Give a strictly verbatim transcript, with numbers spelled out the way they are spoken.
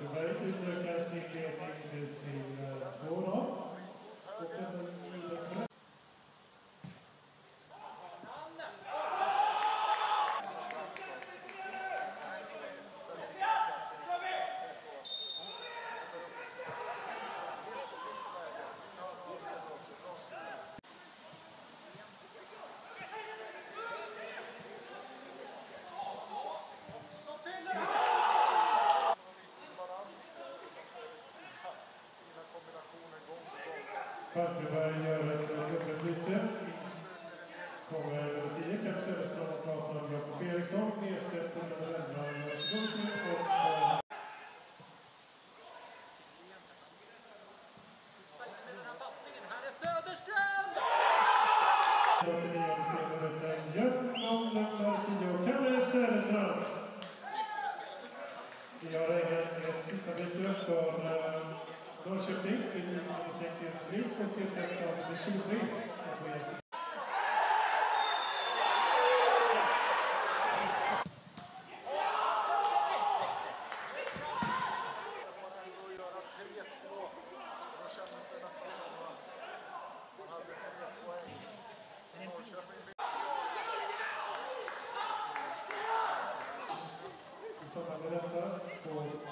Falkenberg utökar sin ledning nu till två då. Och den utökar. Falkenberg gör ett dubbelbyte. Kommer nummer tio, Kalle Söderström och pratar om Jakob Eriksson. Ersätter nummer elva, Jonas Lundqvist och... Här är Söderström! åttionionde spelminuten, Götland nummer tio, Kalle Söderström. Vi har även ett sista byte för Norrköping i nummer sex i Östersvik och tre sex av nummer tjugotre. I samband med detta får